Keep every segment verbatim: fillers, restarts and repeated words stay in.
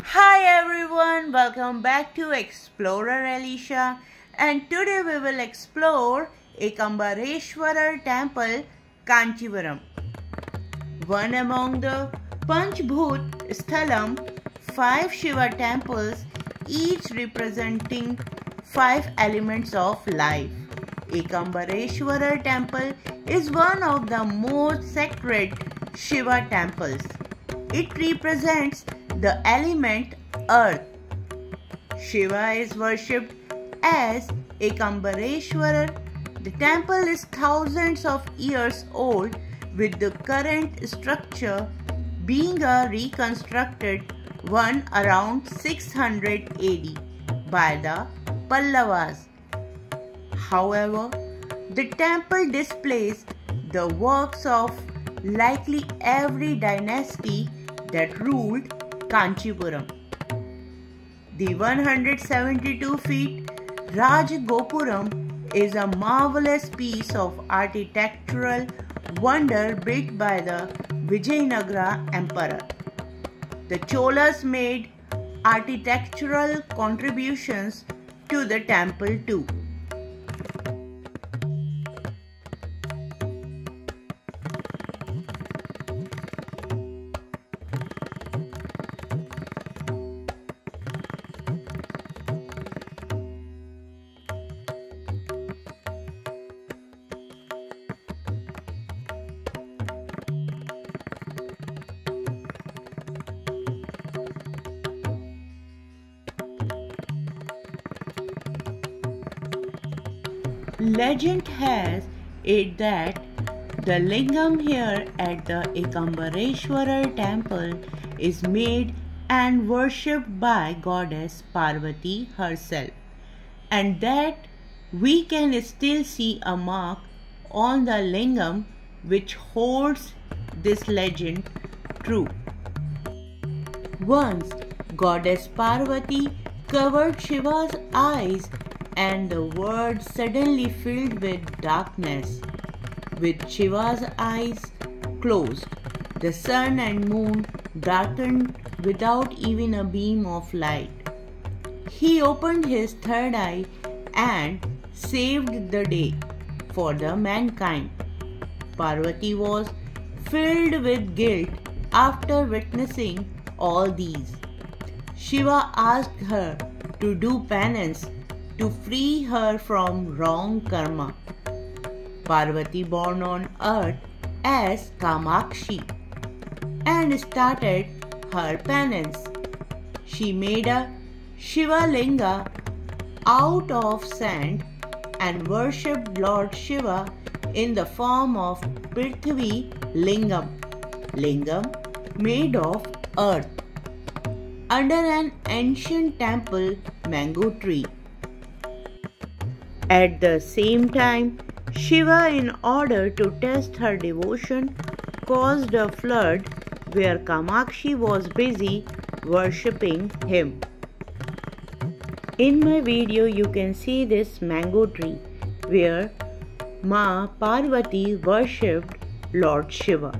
Hi everyone, welcome back to Explorer Alicia, and today we will explore Ekambareshwarar Temple, Kanchipuram. One among the Panchbhut Sthalam, five Shiva temples, each representing five elements of life. Ekambareshwarar Temple is one of the most sacred Shiva temples. It represents the element earth. Shiva is worshipped as Ekambareshwarar. The temple is thousands of years old, with the current structure being a reconstructed one around six hundred A D by the Pallavas. However, the temple displays the works of likely every dynasty that ruled Kanchipuram. The one hundred seventy-two feet Raj Gopuram is a marvelous piece of architectural wonder built by the Vijayanagara Emperor. The Cholas made architectural contributions to the temple too. Legend has it that the lingam here at the Ekambareshwarar temple is made and worshipped by goddess Parvati herself, and that we can still see a mark on the lingam which holds this legend true. Once goddess Parvati covered Shiva's eyes and the world suddenly filled with darkness. With Shiva's eyes closed, the sun and moon darkened without even a beam of light. He opened his third eye and saved the day for the mankind. Parvati was filled with guilt after witnessing all these. Shiva asked her to do penance to free her from wrong karma. Parvati born on earth as Kamakshi and started her penance. She made a Shiva Linga out of sand and worshipped Lord Shiva in the form of Prithvi Lingam, lingam made of earth, under an ancient temple mango tree. At the same time, Shiva, in order to test her devotion, caused a flood where Kamakshi was busy worshipping him. In my video, you can see this mango tree where Ma Parvati worshipped Lord Shiva.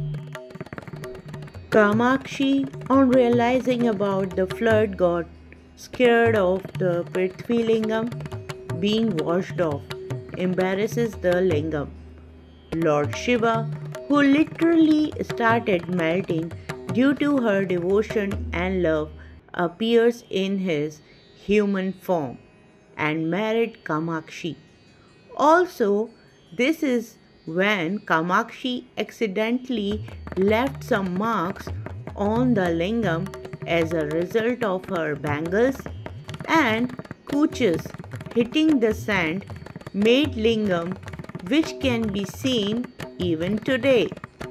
Kamakshi, on realizing about the flood, got scared of the Prithvi Lingam being washed off, embarrasses the lingam. Lord Shiva, who literally started melting due to her devotion and love, appears in his human form and married Kamakshi. Also, this is when Kamakshi accidentally left some marks on the lingam as a result of her bangles and cooches hitting the sand made lingam, which can be seen even today.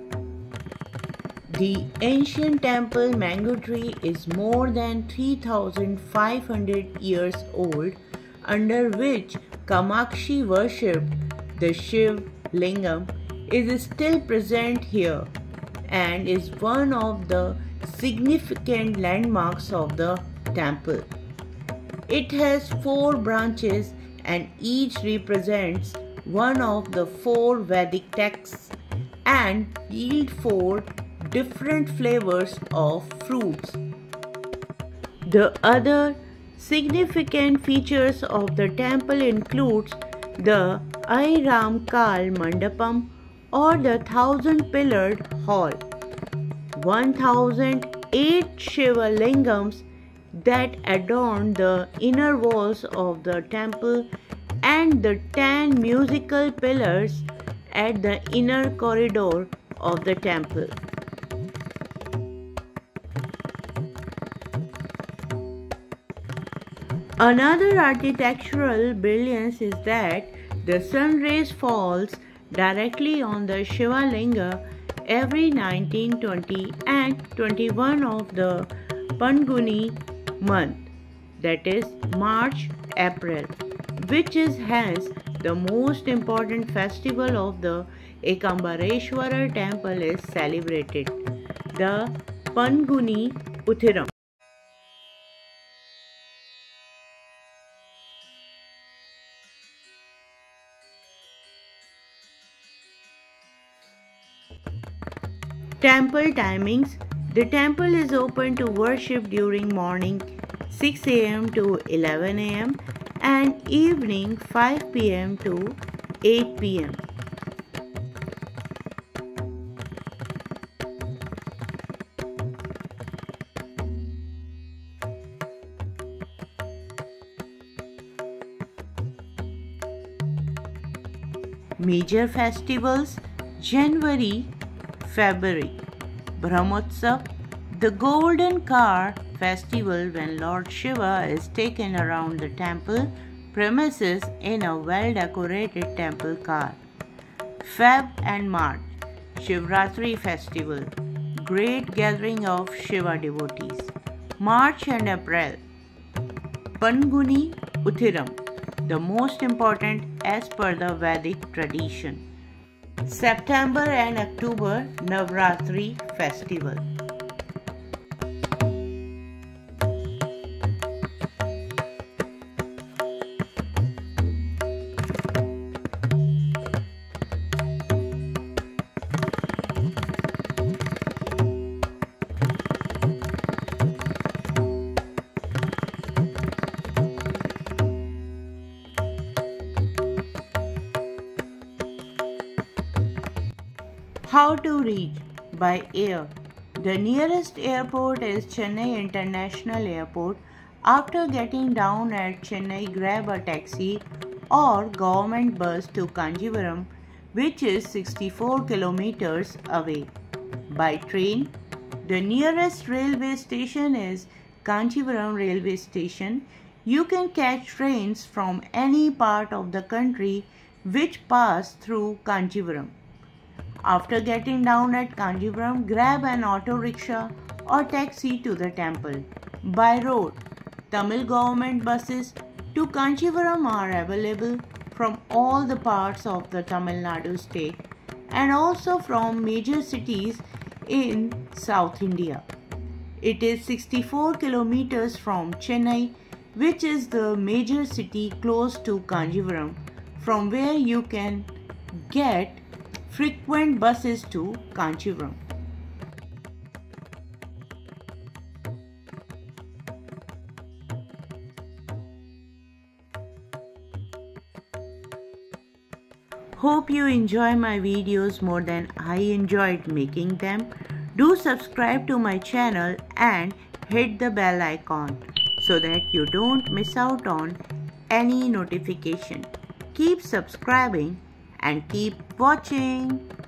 The ancient temple mango tree is more than three thousand five hundred years old, under which Kamakshi worshipped the Shiv Lingam, is still present here and is one of the significant landmarks of the temple. It has four branches and each represents one of the four Vedic texts and yield four different flavors of fruits. The other significant features of the temple includes the Airam Kal Mandapam or the thousand pillared hall, one thousand eight Shiva Lingams that adorn the inner walls of the temple, and the ten musical pillars at the inner corridor of the temple. Another architectural brilliance is that the sun rays falls directly on the Shiva Linga every nineteen, twenty and twenty-one of the Panguni month, that is March, April, which is hence the most important festival of the Ekambareshwara temple is celebrated, the Panguni Uthiram. Temple timings. The temple is open to worship during morning six a m to eleven a m and evening five p m to eight p m Major festivals: January, February. Brahmotsav, the golden car festival when Lord Shiva is taken around the temple premises in a well-decorated temple car. Feb and March, Shivratri festival, great gathering of Shiva devotees. March and April, Panguni Uthiram, the most important as per the Vedic tradition. September and October, Navratri festival. How to reach? By air. The nearest airport is Chennai International Airport. After getting down at Chennai, grab a taxi or government bus to Kanjivaram, which is sixty-four kilometers away. By train, the nearest railway station is Kanjivaram Railway Station. You can catch trains from any part of the country which pass through Kanjivaram. After getting down at Kanjivaram, grab an auto rickshaw or taxi to the temple. By road, Tamil government buses to Kanjivaram are available from all the parts of the Tamil Nadu state and also from major cities in South India. It is sixty-four kilometers from Chennai, which is the major city close to Kanjivaram, from where you can get frequent buses to Kanchipuram. Hope you enjoy my videos more than I enjoyed making them. Do subscribe to my channel and hit the bell icon so that you don't miss out on any notification. Keep subscribing and keep watching.